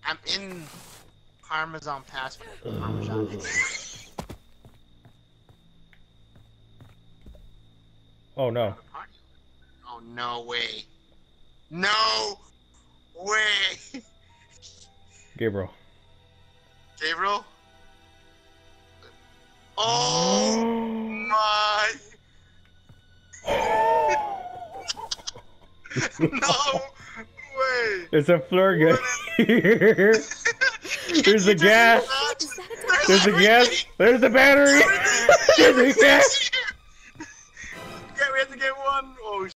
I'm in Parmesan Pass. Parmesan. Oh no. Oh no way. No way. Gabriel. Gabriel? Oh my. No way. It's a flare gun here. There's the gas. There's the gas. There's the battery. There's the gas.